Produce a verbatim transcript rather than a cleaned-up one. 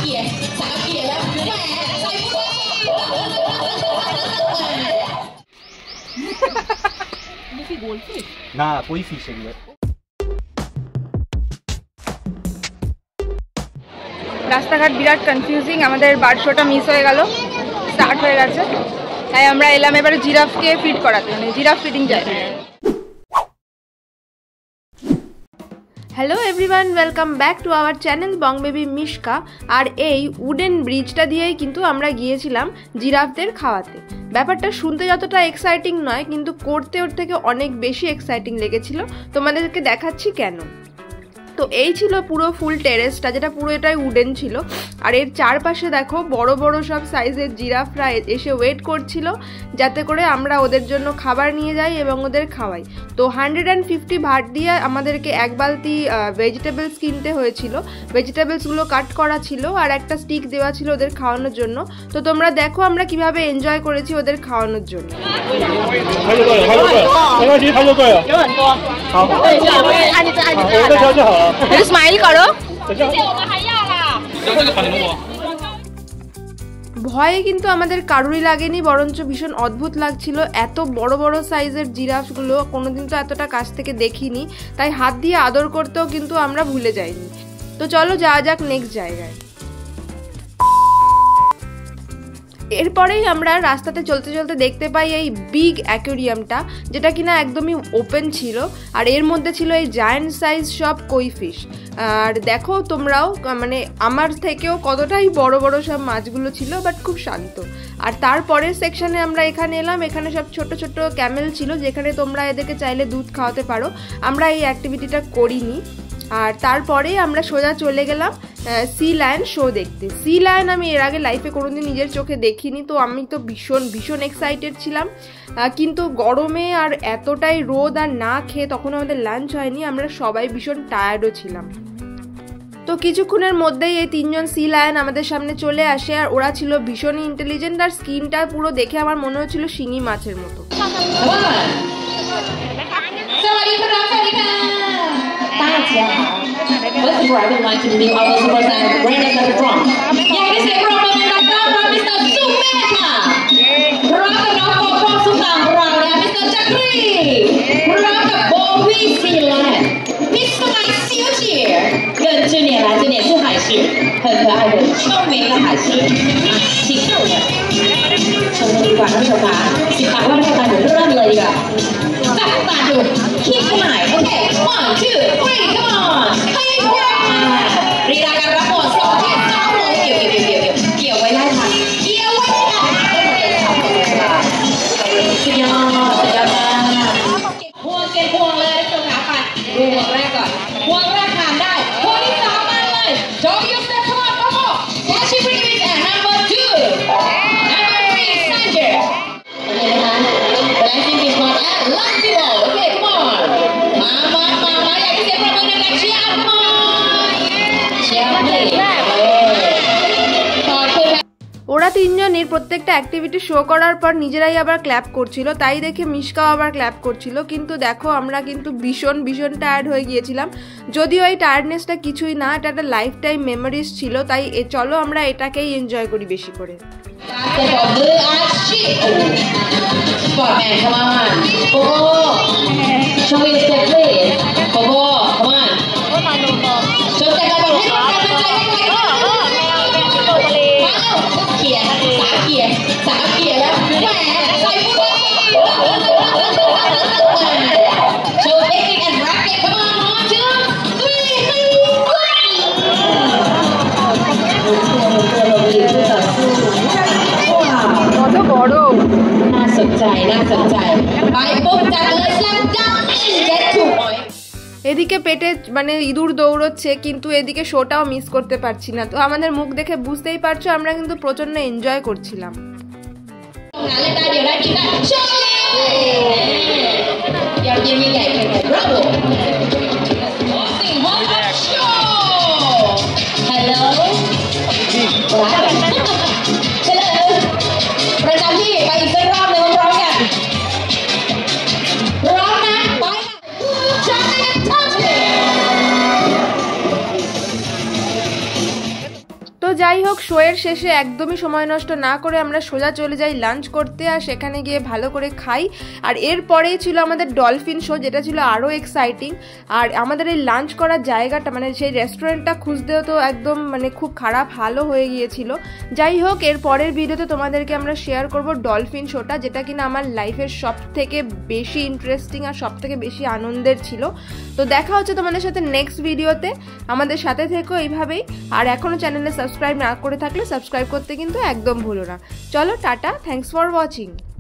না কই ফিশ এগুলো। রাস্তাঘাট বিরাট কনফিউজিং, আমাদের বার্ড শোটা মিস হয়ে গেল, স্টার্ট হয়ে গেছে, তাই আমরা এলাম এবারে জিরাফকে ফিড করাতে, মানে জিরাফ ফিডিং জায়গায়। Hello everyone, welcome back to our channel bong baby Mishka. আর এই উডেন ব্রিজটা দিয়েই কিন্তু আমরা গিয়েছিলাম জিরাফদের খাওয়াতে। ব্যাপারটা শুনতে যতটা এক্সাইটিং নয়, কিন্তু করতে ওর থেকে অনেক বেশি এক্সাইটিং লেগেছিল। তোমাদেরকে দেখাচ্ছি কেন। তো এই ছিল পুরো ফুল টেরেসটা, যেটা পুরো এটাই উডেন ছিল। আর এর চারপাশে দেখো বড় বড় সব সাইজের জিরাফরা এসে ওয়েট করছিল যাতে করে আমরা ওদের জন্য খাবার নিয়ে যাই এবং ওদের খাওয়াই। তো হান্ড্রেড অ্যান্ড ফিফটি ভাট দিয়ে আমাদেরকে এক বালতি ভেজিটেবলস কিনতে হয়েছিল। ভেজিটেবলসগুলো কাট করা ছিল আর একটা স্টিক দেওয়া ছিল ওদের খাওয়ানোর জন্য। তো তোমরা দেখো আমরা কিভাবে এনজয় করেছি ওদের খাওয়ানোর জন্য। স্মাইল করো। ভয়ে কিন্তু আমাদের কারুরই লাগেনি, বরঞ্চ ভীষণ অদ্ভুত লাগছিল। এত বড় বড় সাইজের জিরাফগুলো কোনোদিন তো এতটা কাছ থেকে দেখিনি, তাই হাত দিয়ে আদর করতেও কিন্তু আমরা ভুলে যাইনি। তো চলো যাওয়া যাক নেক্সট জায়গায়। এরপরেই আমরা রাস্তাতে চলতে চলতে দেখতে পাই এই বিগ অ্যাকোরিয়ামটা, যেটা কিনা একদমই ওপেন ছিল। আর এর মধ্যে ছিল এই জায়ান্ট সাইজ সব কই ফিশ। আর দেখো তোমরাও, মানে আমার থেকেও কতটাই বড় বড় সব মাছগুলো ছিল, বাট খুব শান্ত। আর তারপরের সেকশনে আমরা এখানে এলাম, এখানে সব ছোট ছোট ক্যামেল ছিল, যেখানে তোমরা এদেরকে চাইলে দুধ খাওয়াতে পারো। আমরা এই অ্যাক্টিভিটিটা করিনি। আর তারপরে আমরা সোজা চলে গেলাম সি লায়ন শো দেখতে। সি লায়ন আমি এর আগে লাইফে কোনোদিন নিজের চোখে দেখিনি, তো আমি তো ভীষণ ভীষণ এক্সাইটেড ছিলাম। কিন্তু গরমে আর এতটাই রোদ আর না খেয়ে তখন আমাদের লাঞ্চ হয়নি, আমরা সবাই ভীষণ টায়ার্ডও ছিলাম। তো কিছুক্ষণের মধ্যেই এই তিনজন সি লায়ন আমাদের সামনে চলে আসে। আর ওরা ছিল ভীষণই ইন্টেলিজেন্ট, আর স্কিনটা পুরো দেখে আমার মনে হচ্ছিল শিঙি মাছের মতো। First of all, I would like to meet our superstar, Brandon at the drum. Yeah, this is Brandon at the drum, Mister Sumeka. Brandon of our superstar, Brandon, Mister Chakri. Brandon Bowie Sealand. Mister Mike Xiuqie. 跟今年来，今年是海狮，很可爱的聪明的海狮，挺瘦的。从你管那个吧，สิบบาทว่าไม่ได้ตังค์เริ่มเลยดีกว่าจับตาดูคิดกันหน่อยโอเค one two three come on ให้พวกรีลาการรับหมดสองที่สองเลยเกี่ยวเกี่ยวเกี่ยวเกี่ยวเกี่ยวไว้ได้ค่ะเกี่ยวไว้ได้ค่ะได้หมดเลยค่ะสุดยอดสุดยอดมากพวงเก็บพวงเลยตรงขาไปดูพวงแรกก่อนพวงแรกผ่านได้พวงที่สองมาเลย Show your step come on come on Catch it bring it and number two number three Sanger โอเคนะคะ The last thing is not at lucky ball okay come on มามามามาอยากที่เสียงประมือดังๆเชียร์ come on เชียร์มาเลย ওরা তিনজনের প্রত্যেকটা activity show করার পর নিজেরাই আবার clap করছিল, তাই দেখে মিশকাও আবার ক্ল্যাপ করছিল। কিন্তু দেখো আমরা কিন্তু ভীষণ ভীষণ টায়ার্ড হয়ে গিয়েছিলাম। যদিও এই টায়ার্ডনেসটা কিছুই না, এটা একটা লাইফ টাইম মেমোরিজ ছিল, তাই চলো আমরা এটাকেই এনজয় করি বেশি করে। কত বড়, น่าสนใจน่าสนใจไปปุ๊บจัดเลยสลัมดังเจ็ดถูกหน่อย এদিকে পেটে মানে ইঁদুর দৌড়চ্ছে, কিন্তু এদিকে শোটাও মিস করতে পারছি না। তো আমাদের মুখ দেখে বুঝতেই পারছো আমরা কিন্তু প্রচন্ড এনজয় করছিলাম। ประจำที่ไปอีกสักรอบหนึ่งพร้อมกันพร้อมนะไปจัดเลยทัช যাই হোক, শোয়ের শেষে একদমই সময় নষ্ট না করে আমরা সোজা চলে যাই লাঞ্চ করতে, আর সেখানে গিয়ে ভালো করে খাই। আর এরপরেই ছিল আমাদের ডলফিন শো, যেটা ছিল আরও এক্সাইটিং। আর আমাদের এই লাঞ্চ করার জায়গাটা মানে সেই রেস্টুরেন্টটা খুঁজতেও তো একদম মানে খুব খারাপ হালও হয়ে গিয়েছিল। যাই হোক, এর পরের ভিডিওতে তোমাদেরকে আমরা শেয়ার করব ডলফিন শোটা, যেটা কিনা আমার লাইফের সব থেকে বেশি ইন্টারেস্টিং আর সব থেকে বেশি আনন্দের ছিল। তো দেখা হচ্ছে তোমাদের সাথে নেক্সট ভিডিওতে, আমাদের সাথে থেকো এইভাবেই। আর এখনও চ্যানেলে সাবস্ক্রাইব না করে থাকলে সাবস্ক্রাইব করতে কিন্তু একদম ভুলো না। চলো টাটা, থ্যাঙ্কস ফর ওয়াচিং।